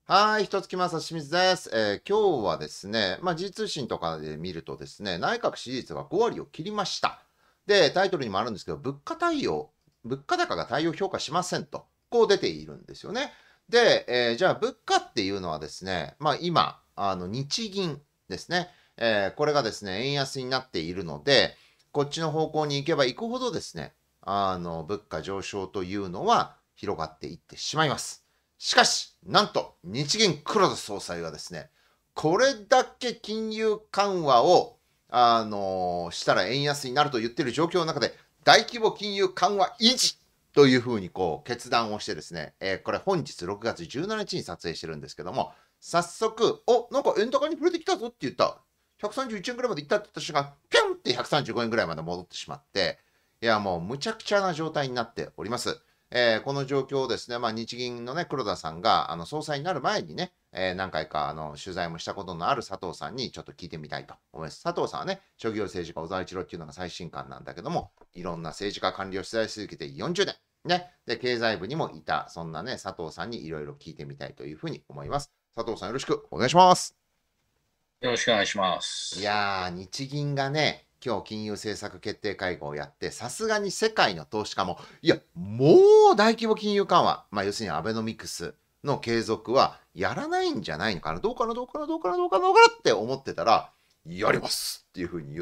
はい、一月正清水です。今日はですね、時通信とかで見るとですね、内閣支持率が5割を切りました。で、タイトルにもあるんですけど、物価高が対応評価しませんと、こう出ているんですよね。で、じゃあ物価っていうのはですね、今、日銀ですね、これがですね、円安になっているので、こっちの方向に行けば行くほどですね、物価上昇というのは広がっていってしまいます。しかし、なんと、日銀黒田総裁がですね、これだけ金融緩和を、したら円安になると言っている状況の中で、大規模金融緩和維持というふうにこう決断をしてですね、これ本日6月17日に撮影してるんですけども、早速、なんか円高に触れてきたぞって言った。131円ぐらいまでいったって私が、ピュンって135円ぐらいまで戻ってしまって、いや、もうむちゃくちゃな状態になっております。この状況をですね、日銀のね、黒田さんが総裁になる前にね、何回か取材もしたことのある佐藤さんにちょっと聞いてみたいと思います。佐藤さんはね、職業政治家小沢一郎っていうのが最新刊なんだけども、いろんな政治家官僚を取材し続けて40年、ね、で、経済部にもいた、そんなね、佐藤さんにいろいろ聞いてみたいというふうに思います。佐藤さんよろしくお願いします。 よろしくお願いしまいす。 やー、日銀がね、今日金融政策決定会合をやって、さすがに世界の投資家も、いや、もう大規模金融緩和、要するにアベノミクスの継続はやらないんじゃないのかな、どうかな、どうかな、どうかな、どうかな、どうかなって思ってたら、やりますっていうふうに言って、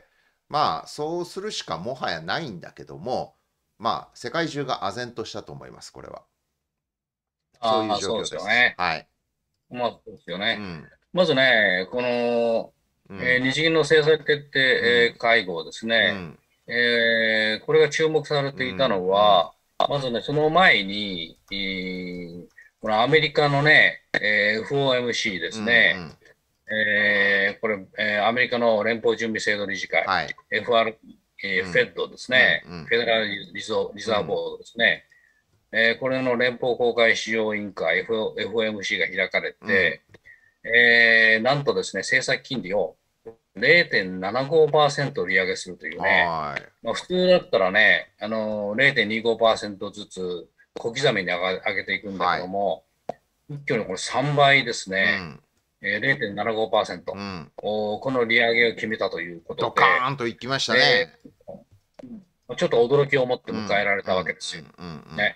そうするしかもはやないんだけども、世界中が唖然としたと思います、これは。そういうああ、そうで状況です。 すよね。 はい。 そうですよね。 うん、 まずね、この、 うん、 日銀の政策決定、 うん、 会合ですね。 うん、 これが注目されうん、 ていたのうん、 は、まずね、その前に、このアメリカのね、FOMC でうん、うすね。 ん。 これ、アメリカの連邦準備制度理事会、 はい。 FR、 うん。 フェッドですうん、うね。 ん、 フェデラルリザーブうん。 ボードですね。これの連邦公開市場委員会 FOMC が開かれうん。 て、なんとですね、政策金利を0.75%利上げするというね、 はーい。 普通だったらね、0.25%ずつ小刻みに上げていくんだけはい。 ども、一挙にこれ3倍ですね、 うん。う 0.75%、 ん。 この利上げを決めたということドカで、 ーンと行きましたえね。 ちょっと驚きを持ってうん。 迎えられうん。 たわけですよ。 うん。うん。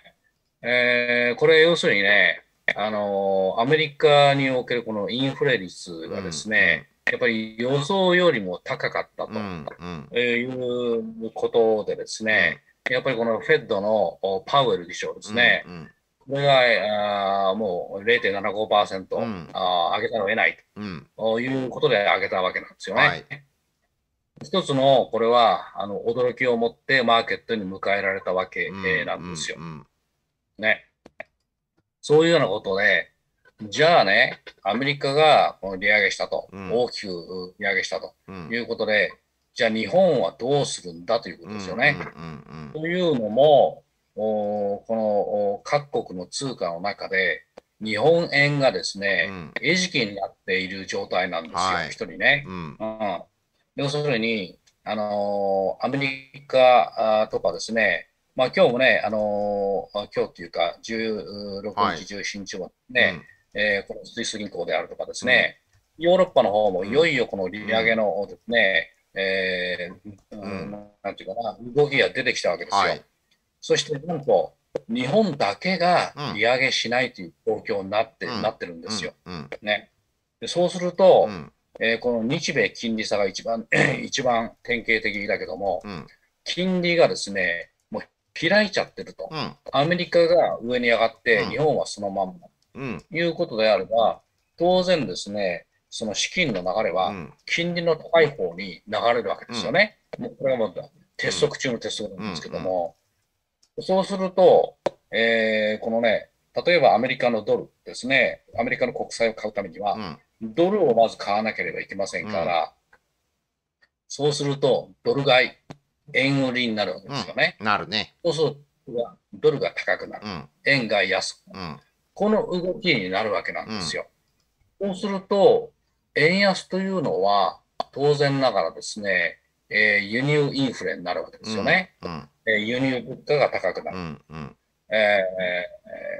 ね。これ要するにね、アメリカにおけるこのインフレ率がでうん。 すね、やっぱり予想よりも高かったとうん。うん。 いうことでですうん。 ね、やっぱりこのフェッドのパウエル議長でうん。 すね、 うん。 これがもうう 0.75% ん。 上げざるを得ないうん。 ということで上げたわけなんですよね。 はい。 一つのこれは驚きを持ってマーケットに迎えられたわけうん。うん。 なんですよ。 うん。 ね。そういうようなことで、じゃあね、アメリカがこの利上げしたと、 うん。 大きく利上げしたとうん。 いうことで、じゃあ日本はどうするんだというこうん。うとですよね。 ん。 というのも、この各国の通貨の中で、日本円がですね、 うん。 餌食になっている状態なんですよ、 はい。 一人ね。 うん。 うん。要するに、アメリカとかですね、今日もね、今日っていうか、16日、 はい。 17日はね、 うん。 このスイス銀行であるとかですうん。 ね、ヨーロッパの方もいようん。 いよこの利上げうん。 のですね、 うん。 なんていうかな、動きが出てきたわけですよ。 はい。 そしてなんと、日本だけがうん。 利上げしないという状況になっうん。 てるんでうん。 すよ。 うん。 ね。でそうすると、 うん。 この日米金利差が一番一番典型的だけども、 うん。 金利がですね、もう開いちゃってると。 うん。 アメリカが上に上がって、日うん。 本はそのまんま。 うん。 いうことであれば、当然ですね、その資金の流れは、 うん。 金利の高い方に流れるわけでうん。 すよね。もうこれはもううん。 鉄則中の鉄則なうん。 んですけどうん。 も、そうすると、このね、例えばアメリカのドルですね、アメリカの国債を買うためには、 うん。 ドルをまず買わなければいけませんうん。 から、そうすると、ドル買い、円売りになるわけうん。 ですよね。 なるね。 そうすると、ドルが高くなる。 うん。 円が安くなる。 うん。 この動きになるわけなうん。 んですよ。そうすると、円安というのは、当然ながらですね、輸入インフレになるわけですようん。 ね。 うん。 輸入物価が高くなる。 うん。うん。 え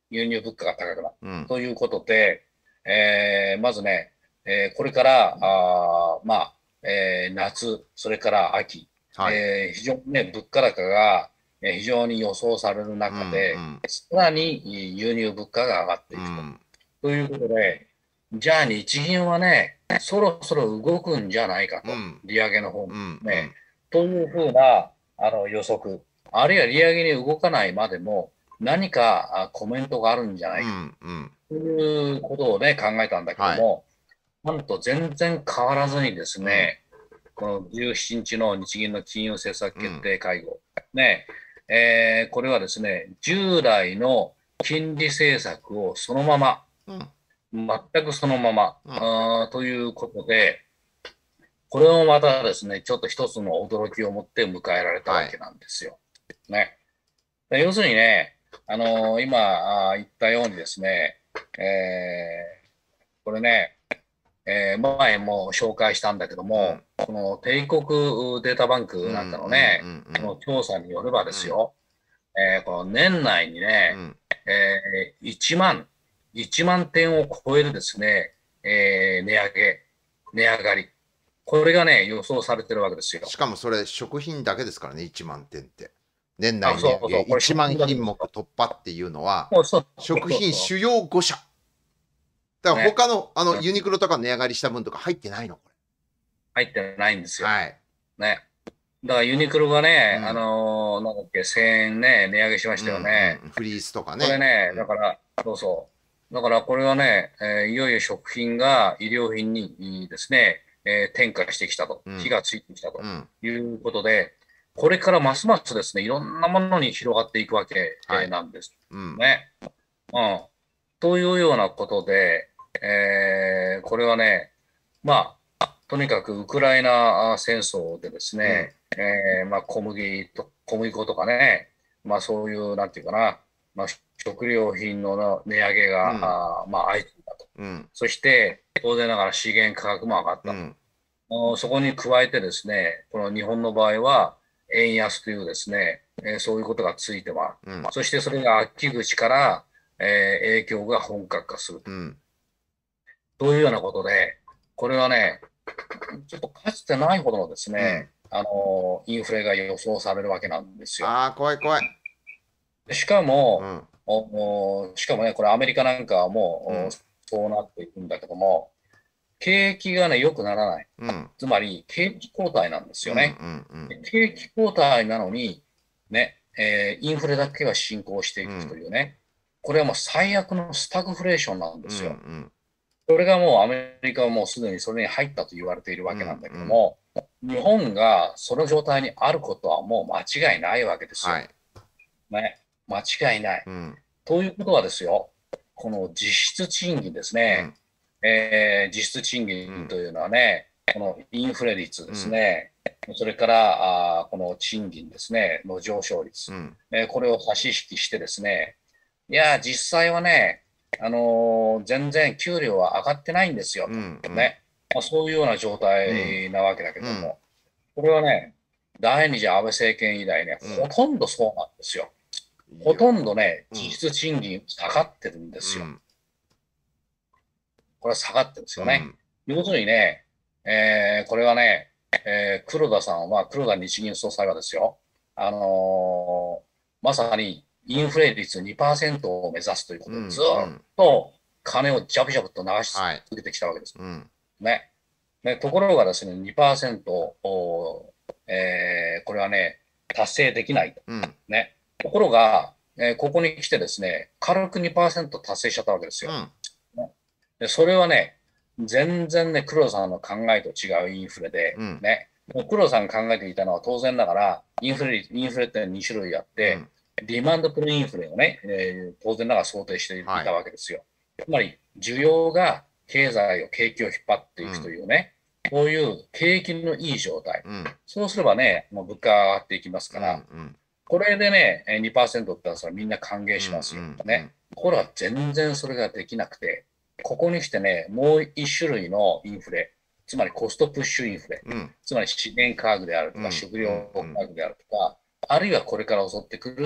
輸入物価が高くなる。 うん。 ということで、まずね、これから、夏、それから秋、 はい。 非常にね、物価高が非常に予想されるうん、う中で、 ん、 さらに輸入物価が上がっていくと。 うん、 ということで、じゃあ日銀はね、そろそろ動くんじゃないかと。 うん、 利上げの方もうん、うね。 ん、 というふうな予測。あるいは利上げに動かないまでも、何かコメントがあるんじゃないかうん、うん。 ということをね、考えたんだけどはい。 も、なんと全然変わらずにですうん、 ね、この17日の日銀の金融政策決うん、 定会合。ね、これはですね、従来の金利政策をそのまま、 うん、 全くそのまま、 うん。 ということで、これもまたですね、ちょっと一つの驚きを持って迎えられたはい。 わけなんですよ。ね。要するにね、今言ったようにですね、これね、前も紹介したんだけどうん、 も、この帝国データバンうん、うクなんかのん、うね、 ん、 この調査によればでうん、 すよ、この年内にね、 うん。 1万点を超えるですね、値上がり。これがね、予想されてるわけですよ。 しかもそれ、食品だけですからね、1万点って。年内あ、 値上げそうそう、これ 1 食万品だけですよ。 品目突破っていうのは、 もうそう食そうそ品主要5社。だからね。 他の、 うん、 ユニクロとか値上がりした分とか入ってないの、これ。 入ってないんですよ。 はい。 ね。だからユニクロがね、 うん。 なんだっけ、1000円ね、値上げしまうん、 したよね。 うん。フリースとかね。 これね、 うん。 だから、そうそう。だからこれはね、いよいよ食品が医療品にですね、転化してきたと、 うん。 火がついてきたとうん。 いうことで、これからますますですね、いろんなものに広がっていくわけはい。 なんですうん。 ね。うん。というようなことで、これはね、とにかくウクライナ戦争でですうん。 ね、小麦粉とかね、そういう、なんていうかな、食料品の値上げうん。 が、相次いだと。 うん。 そして、当然ながら資源価格も上がったと。 うん。 そこに加えてですね、この日本の場合は、円安というですね、そういうことがついては、 うん。 そしてそれが秋口から、影響が本格化すると。 うん。 というようなことで、これはね、ちょっとかつてないほどのですうん。 ね、インフレが予想されるわけなんですよ。 ああ、怖い怖い。 でしかも、 うん。 しかもね、これアメリカなんかはもううん。 そうなっていくんだけども、景気がね、良くならない。 うん。 つまり、景気後退なんですうん。うよね。 ん。 で景気後退なのに、ね、インフレだけは進行していくとうん。 いうね、これはもう最悪のスタグフレーションなんでうん。うすよ。 ん。 それがもうアメリカはもうすでにそれに入ったと言われているうん。 わけなんだけうん。 ども、日本がその状態にあることはもう間違いないわけですよ。 はい。 ね。間違いない。 うん。 ということはですよ、この実質賃金ですね。 うん。 実質賃うん。 金というのはね、このインフレ率ですうん。 ね。それからこの賃金ですね、の上昇率。 うん。 これを差し引きしてですね、いや、実際はね、全然給料は上がってないんですよと。 うん。うん。 ね。そういうような状うん。 態なわけだけうん。 ども、これはね、第二次安倍政権以来ね、 うん。 ほとんどそうなんですよ。 いや。 ほとんどね、 うん。 実質賃金下がってるんですよ。 うん。 これは下がってるんですよね。 うん。 要するにね、これはね、黒田日銀総裁はですよ、まさにインフレ率2%を目指すというこうん。 とでずっうん。 と金をジャブジャブと流しはい。 続けてきたわけです。 うん。 ね。ところがですね、2%これはね、達成できないと。 うん。 ね。ところが、ここに来てですね、軽く2%達成しちゃったわけですよ。 うん。 ねで、それはね、全然ね、黒田さんの考えと違うインフレで、 うん。 ね、もう黒田さんが考えていたのは当然ながら、インフレって2種類あって、 うん。 ディマンドプルインフレをね、当然ながら想定していたはい。 わけですよ。つまり、需要が景気を引っ張っていくとうん。 いうね、こういう景気のいい状態。 うん。 そうすればね、もう物価が上がっていきますうん。 から、 うん。 これでね、2%ってのはそれみんな歓迎うん。うしますよ。 ん。 ね。ところが全然それができなくて、ここに来てね、もう一種類のインフレ、つまりコストプッシュインフレ、 うん。 つまり資源価格であるとか、 うん。 食うん。 料価格であるとか、あるいはこれから襲ってくる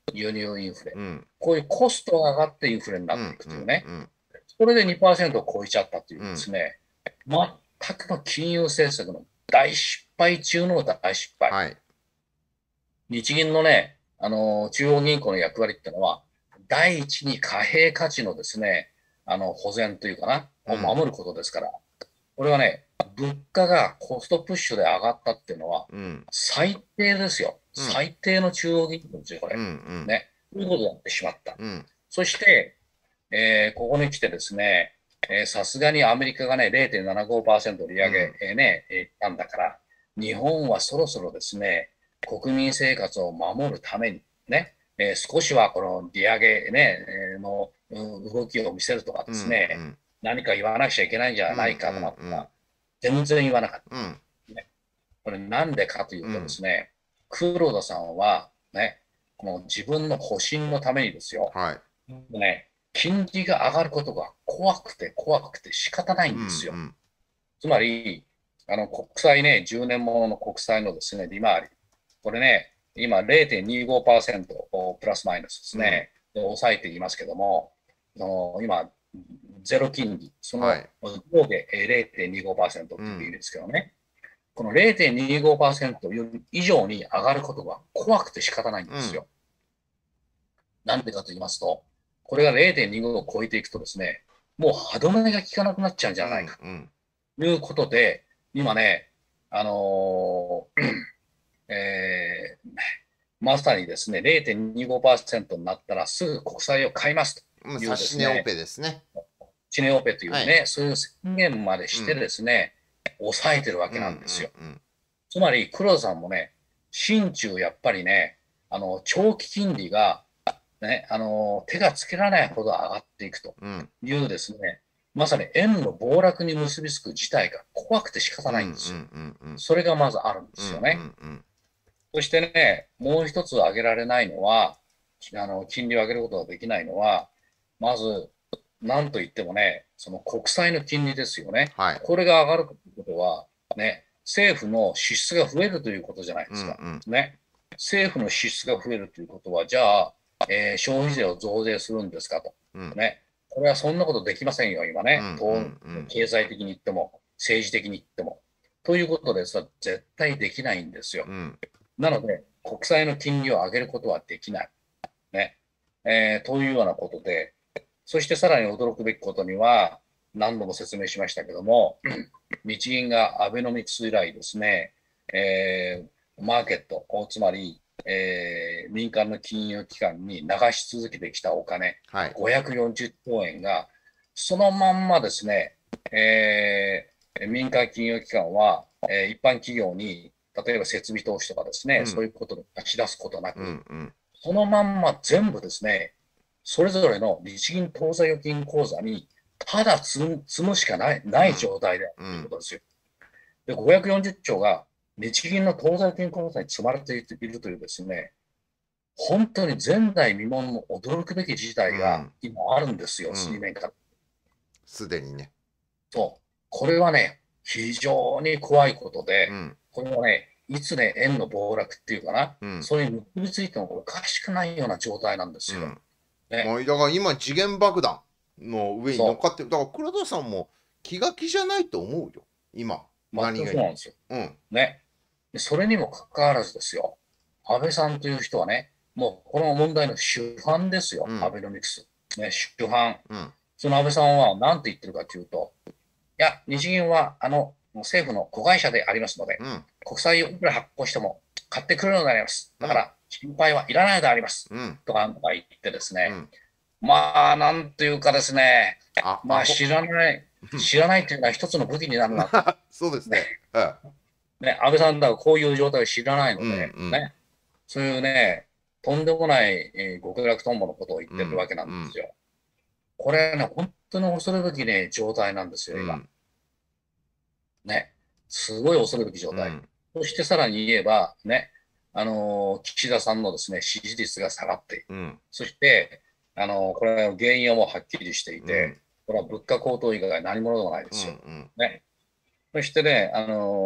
輸入インフレ。 うん。 こういうコストが上がってインフレになっていうん。うん。 くというね。 うん。 それで2%を超えちゃったといううん。 ですね、全くの金融政策の大失敗中の大失敗。 はい。 日銀のね、中央銀行の役割ってのは、第一に貨幣価値のですね、保全というかな、をうん。 守ることですから、これはね、物価がコストプッシュで上がったっていうのは、 うん。 最低ですよ。 うん。 最低の中央銀行ですよ、こうん。うれ。 ん。 ね。ということになってしまった。 うん。 そして、ここに来てですね、さすがにアメリカがね、0.75%利上げ、 うん。 なんだから、日本はそろそろですね、国民生活を守るために、ね、少しはこの利上げ、ね、動きを見せるとかうですね、 ん。 何か言わなくちゃいけないんじうん。 ゃないかとか、 うん。 全然言わなかっうん。 た。ね、これなんでかというとでうん。 すね、黒田さんはね、この自分の保身のためにですよ、 はい。 ね、金利が上がることが怖くて怖くて仕方ないうん。うんですよ。 ん。 つまり、国債ね、10年ものの国債のですね、利回り。これね、今0.25%プラスマイナスですうん。 ね。で抑えていますけども、今、ゼロ金利、そのはい。 上下0.25%っうん。 ていう意味ですけどね。この0.25%より以上に上がることが怖くて仕方ないんうん。 ですよ。なんでかと言いますと、これが0.25を超えていくとですね、もう歯止めが効かなくなっちゃうんじうん。 ゃないかうん。 ということで、今ね、あのまさにですね、0.25%になったらすぐ国債を買いますうん。 という指し値オですね、 ペですね。 チネオペといはい。 うね、そういう宣言までしてうん。 ですね、抑えてるわうん。うけなんですよ。 ん。うん。 つまり、黒田さんもね、心中やっぱりね、長期金利がね、手がつけられないほど上がっていくとうん。 いうですね、まさに円の暴落に結びつく事態が怖くて仕方うん。うないんですよ。 ん。うん。 それがまずあるんでうん。うすよね。 ん。 そしてね、もう一つ挙げられないのは、金利を上げることができないのは、まず、なんといってもね、その国債の金利ですよね。 はい。 これが上がるということは、ね、政府の支出が増えるということじゃないうん。うですか。 ん。 ね。政府の支出が増えるということは、じゃあ、消費税を増税するんですかと。 うん。 ね。これはそんなことできませんよ、今うん。うね。 ん。 経済的に言っても、政治的に言っても。ということでさ、絶対できないんですよ。 うん。 なので、国債の金利を上げることはできない。ね。というようなことで、そしてさらに驚くべきことには、何度も説明しましたけども、日銀がアベノミクス以来ですね、マーケット、つまり、民間の金融機関に流し続けてきたお金、 はい。 540兆円が、そのまんまですね、民間金融機関は、一般企業に、例えば設備投資とかですね、そううん。 いうことを出し出すことなうん。 く、 うん。 そのまんま全部ですね、それぞれの日銀当座預金口座に、ただ積むしかないうん。 状態であるうん。 ということですよ。で、540兆が日銀の当座預金口座に積まれているというですね、本当に前代未聞の驚くべき事態がうん。 今あるんですよ、 うん。 水面下。 すでにね。 そう。これはね、非常に怖いことで、 うん。 これはね、いつね、円の暴落っていうかな、 うん。 それに結びついてもおかしくないような状態なんですよ。 うん。まね。 あ、だから今、時限爆弾の上に乗っそかってる。だから黒田さんも気が気じゃないと思うよ。今。 う。全何気に。 くそうなんですよ。 うん。 ね。でそれにもかかわらずですよ。安倍さんという人はね、もうこの問題の主犯ですよ。アうん。 ベノミクス。ね、主犯。 うん。 その安倍さんは何て言ってるかというと、いや、日銀は政府の子会社でありますので、 うん。 国債をいくら発行しても買ってくるのであります。 うん。 だから心配はいらないのであります。 うん。 とか言ってですね、 うん。 まあ、なんというかですね、まあ、 アホ。 知らないというのは一つの武器になるなと。 そうですね、 ね。うん。 ね、安倍さんだからこういう状態を知らないうん。 ので、 うん。 ね、そういうね、とんでもない、極楽とんぼのことを言っうん。 てるわけなんうん。 ですよ。これね、本当に恐るべきね、状態なんですよ、今。 うん。 ね。すごい恐るべき状態。 うん。 そしてさらに言えば、ね、岸田さんのですね、支持率が下がっている。 うん。 そして、これは原因はもうはっきりしていうん。 て、これは物価高騰以外何者でもないでうん。うすよ。 ん。 ね。そしてね、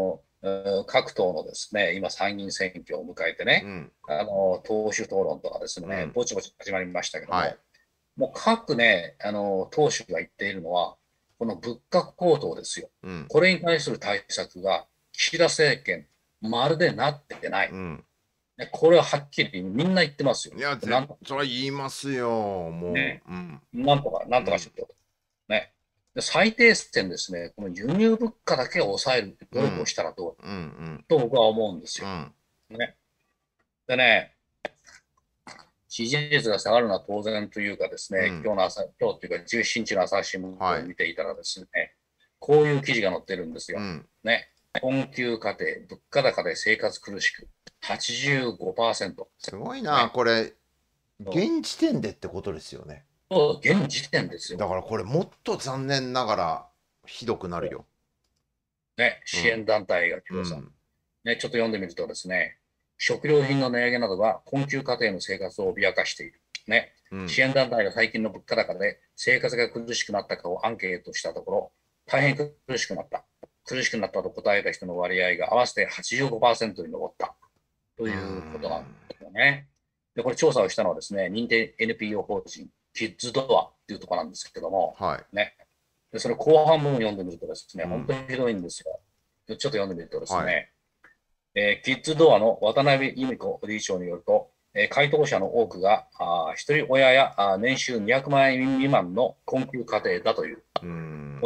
各党のですね、今参議院選挙を迎えてね、 うん。 党首討論とかですね、 うん。 ぼちぼち始まりましたけどはい。 も、もう各ね、党首が言っているのは、この物価高騰ですよ。 うん。 これに対する対策が、岸田政権、まるでなってない。 うん。 ね、これははっきりみんな言ってますよ。 いや、 なんそれは言いますよ。もね、 う。うん。 なんうん。 とかしろと。ね。で、最低限ですね、この輸入物価だけを抑える努力をうん。 したらどううん。 と僕は思うんですよ。 うん。 ね。でね、支持率が下がるのは当然というかですね、 うん。 今日というか17日の朝日新聞はい。 を見ていたらですね、こういう記事が載ってるんですよ。 うん。 ね。困窮家庭、物価高で生活苦しく、85%。 すごいな、 ね。 これ、 そ現時点でってことですよね。 う現時点ですよ。 だからこれ、もっと残念ながらひどくなるよ。 ね。 うん。 支援団体が調査。 うん。 ね。ちょっと読んでみるとですね、食料品の値上げなどが困窮家庭の生活を脅かしている。ね。 うん。 支援団体が最近の物価高で生活が苦しくなったかをアンケートしたところ、大変苦しくなった。苦しくなったと答えた人の割合が合わせて85%に上ったとういうことなんん。 ですよね。で、これ調査をしたのはですね、認定 NPO 法人キッズドアっていうところなんですけども、 はい。 ね。で、それ後半部分読んでみるとですね、 うん。 本当にひどいんですよ。ちょっと読んでみるとですはい。 ね、キッズドアの渡辺由美子理事長によると、回答者の多くが一人親や年収200万円未満の困窮家庭だという。 うん。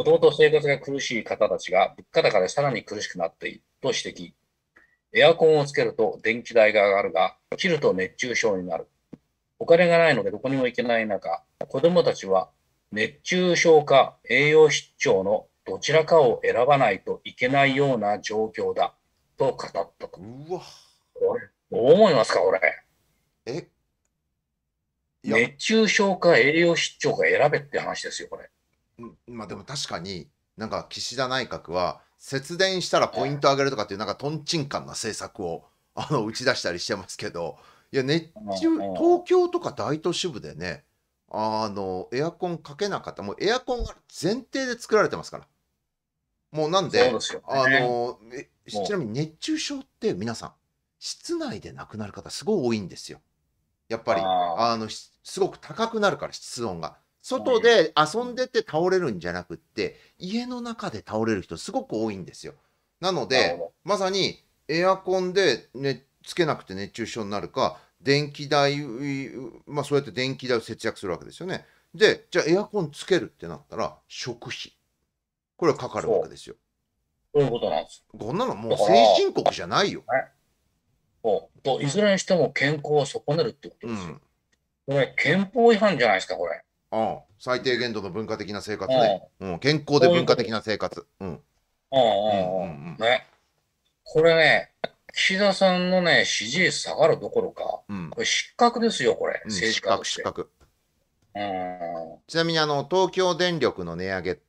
もともと生活が苦しい方たちが物価高でさらに苦しくなっていると指摘。エアコンをつけると電気代が上がるが、切ると熱中症になる。お金がないのでどこにも行けない中、子供たちは熱中症か栄養失調のどちらかを選ばないといけないような状況だと語ったと。 うわ。 これ、どう思いますか、これ。 え、いや、 熱中症か栄養失調か選べって話ですよ、これ。 まあでも確かに、なんか岸田内閣は、節電したらポイント上げるとかっていう、なんかとんちんかんな政策を打ち出したりしてますけど、いや、東京とか大都市部でね、エアコンかけなかった、もうエアコンが前提で作られてますから。もうなんで、 そうですよね。 ちなもみに熱中症って皆さん、室内で亡くなる方すごい多いんですよ。やっぱり、すごく高くなるから、室温が。外で遊んでて倒れるんじゃなくって、家の中で倒れる人すごく多いんですよ。なので、 なるほまさにエアコンで、ね、つけなくて熱中症になるか、電気代、まあそうやって電気代を節約するわけですよね。で、じゃあエアコンつけるってなったら、食費。これはかかるわけそう、 ですよ。 そういうことなんです。 こんなのもうだから、 先進国じゃないよ。 ね、いずれにしても健康を損ねるってことですよ。 うん。 これ、憲法違反じゃないですか、これ。 ああ、最低限度の文化的な生活ね。 うん、 うん、健康でそうい文化的うことです。 な生活。うん。 うんううんうんうんうん。 ん。 ね。これね、岸田さんのね、支持率下がるどころか、 うん。 これ失格ですよ、これ、 うん、 政失治家として。 格失格。 うん。 ちなみに東京電力の値上げって、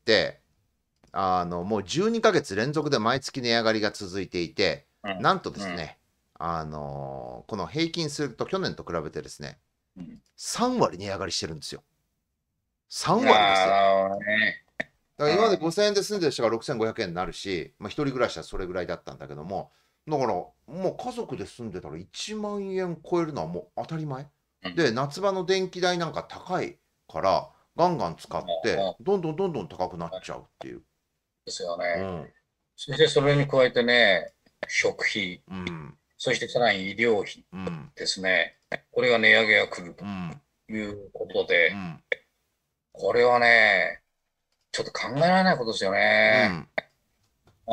もう12ヶ月連続で毎月値上がりが続いていて、 うん。 なんとでうん。 すね、この平均すると去年と比べてですね、 うん。 3割値上がりしてるんですよ。3割ですよ。 なるほどね。 だから今までうん。 5000円で住んでる人が6500円になるし、まあ、一人暮らしはそれぐらいだったんだけども、だからもう家族で住んでたら1万円超えるのはもう当たり前。 うん。 で、夏場の電気代なんか高いから、ガンガン使って、 うん。 どんどんどんどん高くなっちゃうっていう。 ですよね。 うん、 そしてそれに加えてね、食費、 うん、 そしてさらに医療費うん、 ですね。これが値上げが来るとうん、 いうことで、 うん、 これはね、ちょっと考えられないことですよね。 うん。 うん。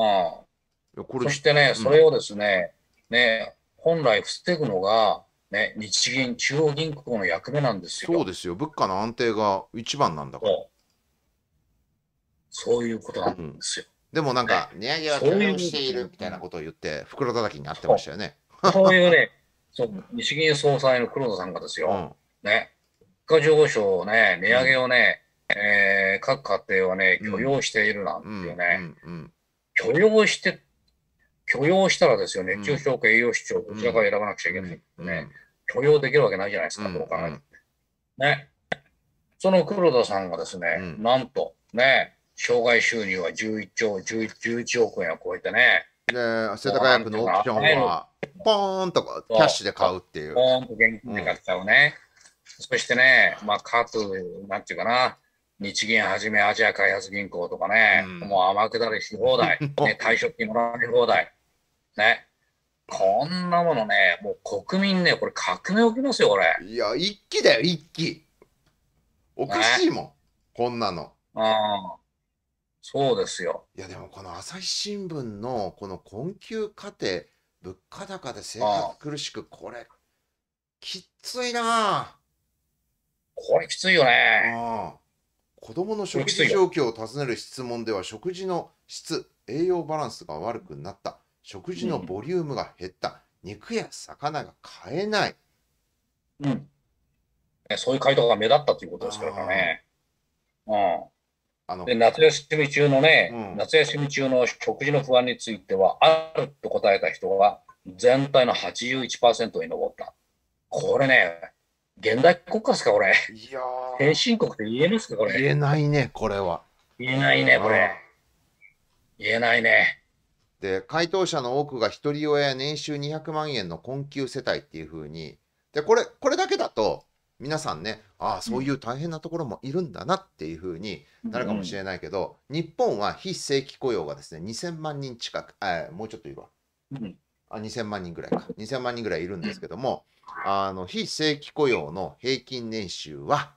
いやこれ、 そしてね、 うん。 それをですね、本来防ぐのが、ね、日銀、中央銀行の役目なんですよ。 そうですよ。物価の安定が一番なんだから。 そうそういうことなんでうん。 すよ。 でもなんね。 か、値上げは許そういう、 容しているみたいなことを言って、袋叩きになってましそたよね。 そういうね、日銀総裁の黒田さんがですよ、 うん、 ね、物価上昇をね、値上げうん、 をね、各家庭はね、許うん、 容しているなんうん、うていうね、 ん、うん、 許容して、許容したらですよ、熱中うん、 症か栄養失調、どちらかをうん、 選ばなくちゃいけないっうん、うてね、 ん、 許容できるわけないじゃないですか、どううん、 考えても。ね。その黒田さんがですね、 うん、 なんと、ね、生涯収入は11億円を超えてね、 で、世田もうなんていうか、 谷区のオークションは、ポーンとかキャッシュで買うっていう。 ポーンと現金で買っちゃうね。そしてね、まあ、なんていうかな、日銀はじめアジア開発銀行とかね、もう天下りし放題、ね、退職金もらい放題、ね。こんなものね、もう国民ね、これ革命起きますよ、これ。 いや、一気だよ、一気。おかしいね。 もん、こんなの。 うん、そうですよ。 いや、でもこの朝日新聞のこの困窮家庭、物価高で生うん、 活苦しく、これ、きついなこれきついよね。 あ。子供の食これきついよ。 事状況を尋ねる質問では、食事の質、栄養バランスが悪くなった。食事のうん、 ボリュームが減った。肉や魚が買えない。 うん。ね、そういう回答が目立ったということですからあね。うん。で、 あの、うん。 夏休み中の食事の不安については、あると答えた人が全体の81%に上った。これね、現代国家ですか、これ。 いや先進国って言えますか、これ。 言えないね、これは。 言えないね、これ。言えないね。 で、回答者の多くが一人親や年収200万円の困窮世帯っていう風に、で、これだけだと、皆さんね、ああ、そういう大変なところもいるんだなっていう風になるかもしれないけど、日本は非正規雇用がですね、2000万人近く、もうちょっといるわ。2000万人ぐらいか。2000万人ぐらいいるんですけども、非正規雇用の平均年収は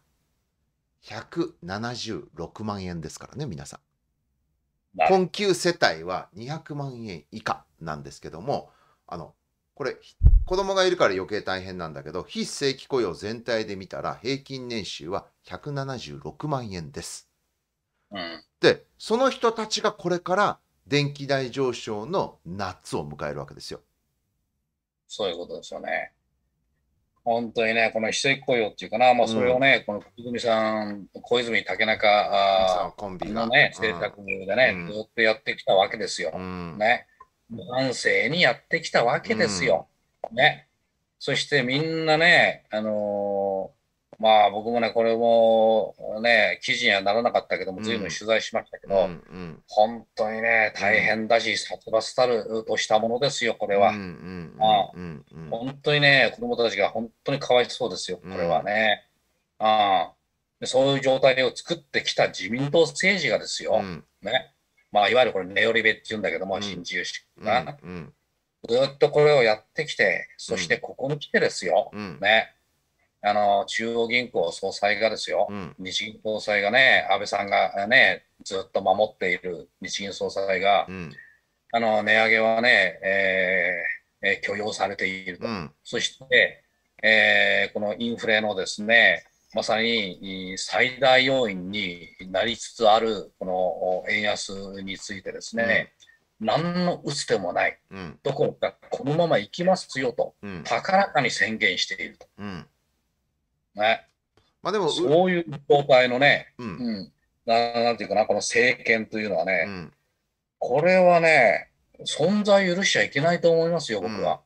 176万円ですからね、皆さん。困窮世帯は200万円以下なんですけども、これ、子供がいるから余計大変なんだけど、非正規雇用全体で見たら平均年収は176万円です。で、その人たちがこれから電気代上昇の夏を迎えるわけですよ。 そういうことですよね。本当にね、この非正規雇用っていうかな、まあ、それをね、この小泉さん、小泉竹中コンビが。 のね、政策でね、ずっとやってきたわけですよ。ね。無反省にやってきたわけですよ。ね。そしてみんなね、まあ僕もね、これもね、記事にはならなかったけども、随分取材しましたけど、本当にね、大変だし、殺伐たるとしたものですよ、これは。本当にね、子供たちが本当にかわいそうですよ、これはね。そういう状態を作ってきた自民党政治がですよ。ね。まあ、いわゆるこれネオリベって言うんだけども、新自由主義が。ずっとこれをやってきて、そしてここに来てですよ。ね。中央銀行総裁がですよ。日銀総裁がね、安倍さんがね、ずっと守っている日銀総裁が、値上げはね、許容されていると。そして、このインフレのですね、まさに最大要因になりつつあるこの円安についてですね、何の打つ手もない、どころかこのまま行きますよと、高らかに宣言していると。ね。 まあでも、 そういう状態のね、なんていうかな、この政権というのはね、これはね、存在許しちゃいけないと思いますよ、僕は。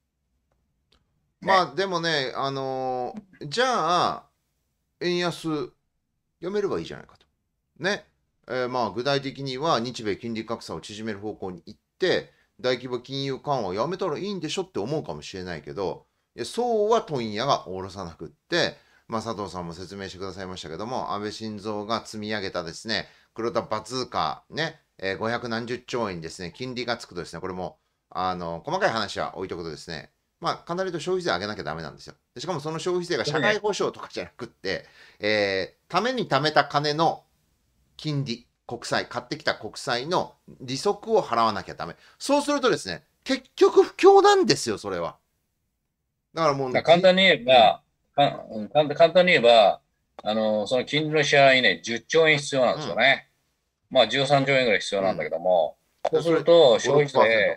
まあでもね、じゃあ、円安やめればいいじゃないかと。ね。まあ具体的には日米金利格差を縮める方向に行って、大規模金融緩和をやめたらいいんでしょって思うかもしれないけど、いやそうは問屋が下ろさなくって、まあ、佐藤さんも説明してくださいましたけども、安倍晋三が積み上げたですね、黒田バズーカね、500何十兆円にですね、金利がつくとですね、これも、細かい話は置いとくとですね、まあ、かなりと消費税上げなきゃダメなんですよ。でしかもその消費税が社会保障とかじゃなくって、ために貯めた金の金利、国債、買ってきた国債の利息を払わなきゃダメ。そうするとですね、結局不況なんですよ、それは。だからもう、 簡単に言えば、簡単に言えば、その金利の支払いにね、10兆円必要なんですよね。まあ13兆円ぐらい必要なんだけども、そうすると消費税、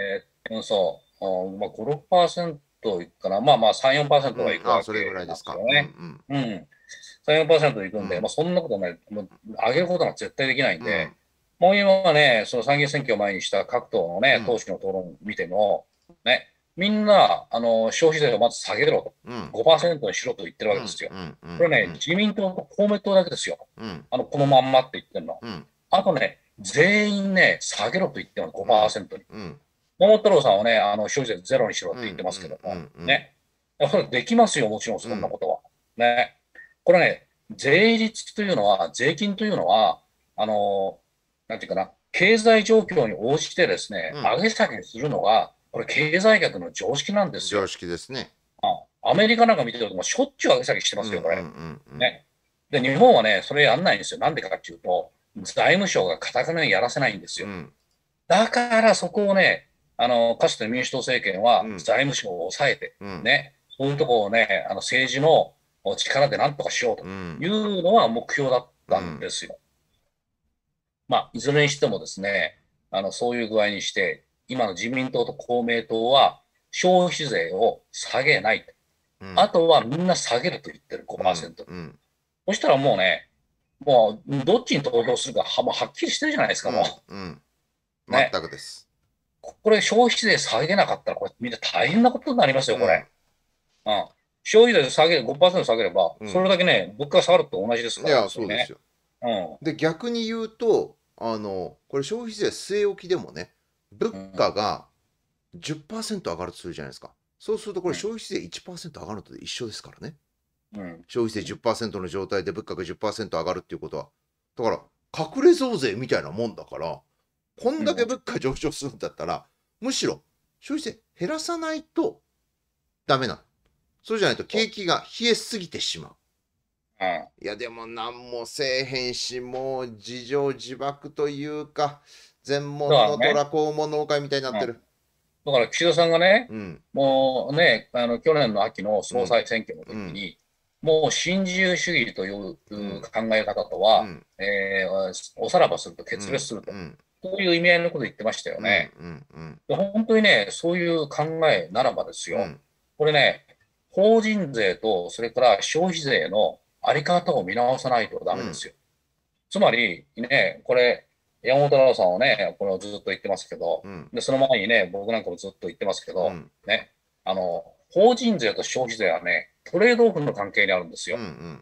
まあ5、6%いくかな。まあまあ3、4%はいくわけなんですよね。3、4%いくんで、まあそんなことね、上げることは絶対できないんで、もう今はね、その参議院選挙を前にした各党のね、党首の討論を見ても、ね、みんな、消費税をまず下げろと。5% にしろと言ってるわけですよ。これね、自民党と公明党だけですよ。このまんまって言ってるの。あとね、 全員ね、下げろと言ってもうん、 5%に。 うん、 桃太郎さんはね、消費税ゼロにしろっうん、 て言ってますけうん、 ども、 うん、うん、 ね。これできますよ、もちろんうん、 そんなことは。ね。これね、税率というのは、税金というのは、あの、なんていうかな、経済状況に応じてですね、 うん、 上げ下げするのが、これ経済学の常識なんです常よ。 識ですね。 アメリカなんか見てると、もうしょっちゅう上げ下げしてうん、うん、 ますよ、これ。 うん、うん、 ね。で、日本はね、それやんないんですよ。なんでかっていうと、財務省が堅くなにやらせないんですよ。 うん、 だからそこをね、かつて民主党政権はうん、 財務省を抑えて、 うん、 ね、そういうところをね、政治の力でなんとかしようとうん、 いうのは目標だったんうん、 ですよ。まあ、いずれにしてもですね、そういう具合にして、今の自民党と公明党は消費税を下げない。あとはみんな下げると言ってるうん、 5%。 うん、 そしたらもうね、もうどっちに投票するかもうはっきりしてるじゃないですか、もうん、うん、 う。 全ね。 くです。 これ消費税下げなかったら、これみんな大変なことになりますよ、これ。 うん、 うん。消費税下げる、5%下げれば、 うん。 それだけね、物価が下がると同じですから、 いや、 別にね。 そうですよ。 うん。 で、逆に言うと、これ消費税据え置きでもね、物うん。 価が10%上がるとするじゃないですか。そうするとこうん。 れ消費税1%上がるのと一緒ですからね。 うん。 消費税10%の状態で物価が10%上がるっていうことは。だから、隠れ増税みたいなもんだから、こんうん。 だけ物価上昇するんだったら、むしろ消費税減らさないとダメなの。そうじゃないと景気が冷えすぎてしまう。 うん。 いや、でも何もせえへんし、もう自情自爆というか、全だか門の虎らね、 肛門の狼みたいになうん。 ってる。 だから岸田さんがね、 うん、 もうね、去年の秋のうん、 総裁選挙のうん、 時に、もう新自由主義といううん、 考え方とは、 うん、 おさらばするとうん、 決別すると。 うん、 こういう意味合いのこと言ってましたようん、 ね。 うん、うん、 で本当にね、そういう考えならばですよ。 うん、 これね、法人税と、それから消費税のあり方を見直さないとダうん、 メですよ。つまり、ね、これ、山本太郎さんはね、これをずっと言ってますけど、 うん、 で、その前にね、僕なんかもずっと言ってますけど、 うん、 ね、法人税と消費税はね、トレードオフの関係にあるんですうん、 よ。 うん、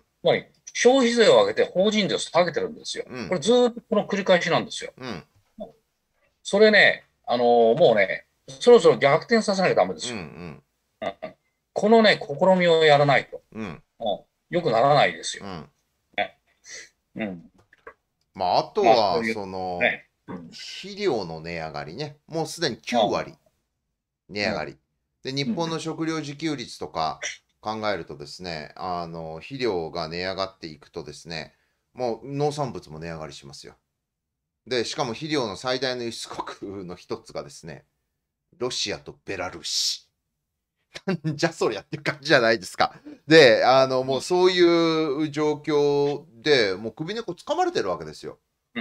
つまり、消費税を上げて法人税を下げてるんですよ。 うん、 これずーっとこの繰り返しなんですよ。 うん、 それね、もうね、そろそろ逆転させなきゃダメでうん、うすよ。 ん、 うんこのね、試みをやらないと、 うん、 よくならないですよ。 うん。 ね。うん。 まあ、あとまあ、そは、 ういう、ね。うん。 肥料の値上がりね。もうすでに9 あ割値うん。 上がり。で、日うん。 本の食料自給率とか考えるとですね、肥料が値上がっていくとですね、もう農産物も値上がりしますよ。で、しかも肥料の最大の輸出国の一つがですね、ロシアとベラルーシ。じゃそりゃっていう感じじゃないですか。で、もうそういう状況でもう首根っこ掴まれてるわけですよ。 うん。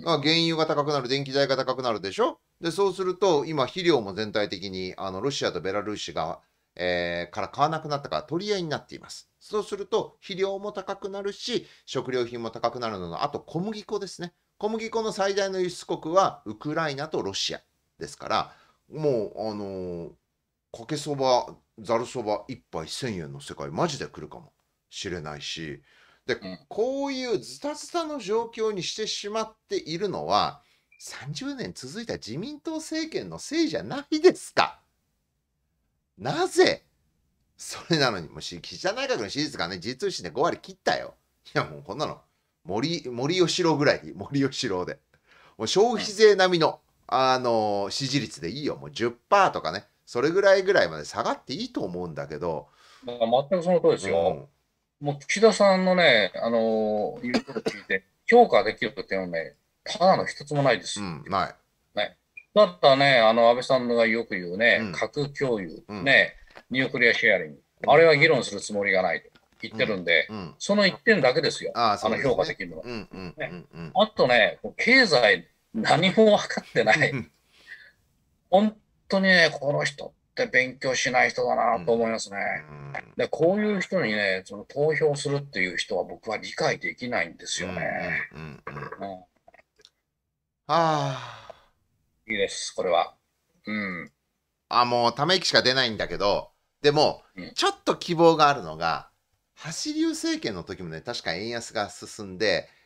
原油が高くなる、電気代が高くなるでしょ。で、そうすると、今、肥料も全体的にロシアとベラルーシが、から買わなくなったから取り合いになっています。そうすると、肥料も高くなるし、食料品も高くなるのの、あと小麦粉ですね。小麦粉の最大の輸出国はウクライナとロシアですから、もう、かけそば、ざるそば1杯1000円の世界、マジで来るかもしれないし、で、 うん。 こういうズタズタの状況にしてしまっているのは、30年続いた自民党政権のせいじゃないですか。なぜそれなのに、もう岸田内閣の支持率がね、実通信で5割切ったよ。いや、もうこんなの、森喜朗ぐらいで、森喜朗で。もう消費税並みの、支持率でいいよ。もう10%とかね、それぐらいまで下がっていいと思うんだけど、 だから全くその通りですよ。 うん、 もう岸田さんのね、言うこと聞いて、評価できるっていうのはね、ただの一つもないですよ。 うん、ない。 ね。だったらね、安倍さんがよく言うね、 うん、 核共有、 うん、 ね、ニュークリアシェアリング。 うん、 あれは議論するつもりがないと言っうん、 てるんで、 うん。 その一点だけですよ。 ああ、そうです評価でね。 きるのは。 うん、うん、うね。 ん、うん。 あとね、経済何も分かってない。本当にね、この人って勉強しない人だなとうん、 思いますね。 うん、 で、こういう人にね、その投票するっていう人は僕は理解できないんですうん、うよね。 ん、うん、うん。 うん、 あいいです、これは。うん。 もうため息しか出ないんだけど、でも、 うん。 ちょっと希望があるのが、橋流政権の時もね、確か円安が進んで、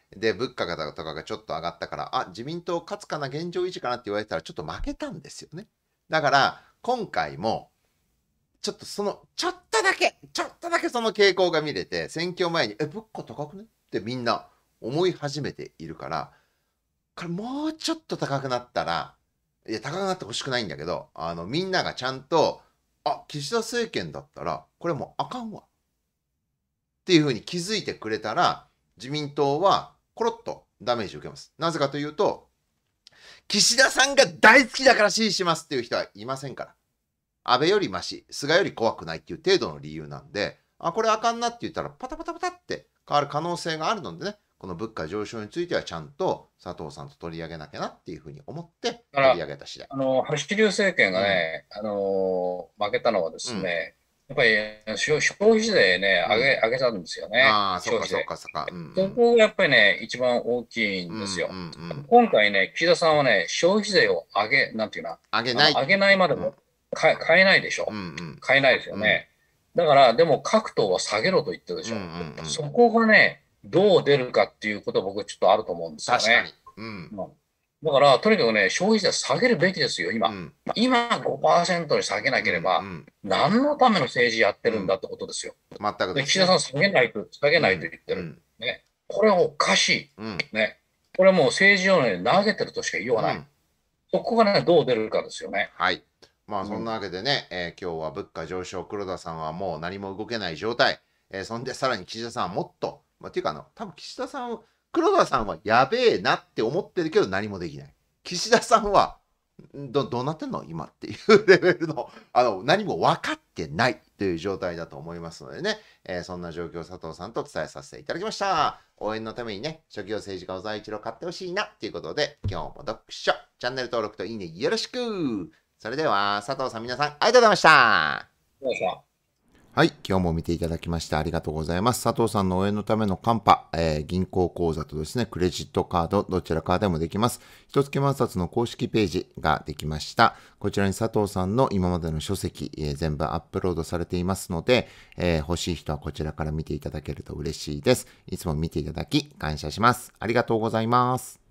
で、物価がとかがちょっと上がったから、あ、自民党勝つかな、現状維持かなって言われたら、ちょっと負けたんですよね。だから、今回も、ちょっとちょっとだけその傾向が見れて、選挙前に、物価高くねってみんな思い始めているから、これもうちょっと高くなったら、いや、高くなってほしくないんだけど、みんながちゃんと、あ、岸田政権だったら、これもうあかんわ。っていうふうに気づいてくれたら、自民党はコロッとダメージを受けます。なぜかというと、岸田さんが大好きだから支持しますっていう人はいませんから。安倍よりマシ、菅より怖くないっていう程度の理由なんで、あ、これあかんなって言ったらパタパタパタって変わる可能性があるのでね、この物価上昇についてはちゃんと佐藤さんと取り上げなきゃなっていうふうに思って取り上げた次第。 橋流政権がね、負けたのはですね、やっぱり消費税ね、上げたんですよね。 ああ、そっかそっかそっか。 そこがやっぱりね、一番大きいんですよ。今回ね、岸田さんはね、消費税をなんていうな、上げないまでも買えないでしょ。買えないですよね。だから、でも各党は下げろと言ってるでしょ。そこがね、どう出るかっていうことは僕ちょっとあると思うんですよね。 確かに。 だから、とにかくね、消費税下げるべきですよ、今。今5% に下げなければ、何のための政治やってるんだってことですよ。 全くで岸田さん下げないと言ってる。ね。これはおかしい。ね。これはもう政治をね、投げてるとしか言いようがない。そこがね、どう出るかですよね。 はい。まあ、そんなわけでね、今日は物価上昇、黒田さんはもう何も動けない状態。そんで、さらに岸田さんはもっと、っていうか多分岸田さん、黒田さんはやべえなって思ってるけど何もできない。岸田さんは、どうなってんの今っていうレベルの、何も分かってないという状態だと思いますのでね、そんな状況を佐藤さんと伝えさせていただきました。応援のためにね、職業政治家小沢一郎買ってほしいなっていうことで、今日も読書、チャンネル登録といいねよろしく。それでは、佐藤さん皆さんありがとうございました。はい、今日も見ていただきましてありがとうございます。佐藤さんの応援のためのカンパ、銀行口座とですね、クレジットカード、どちらからでもできます。一月万冊の公式ページができました。こちらに佐藤さんの今までの書籍、全部アップロードされていますので、欲しい人はこちらから見ていただけると嬉しいです。いつも見ていただき感謝します。ありがとうございます。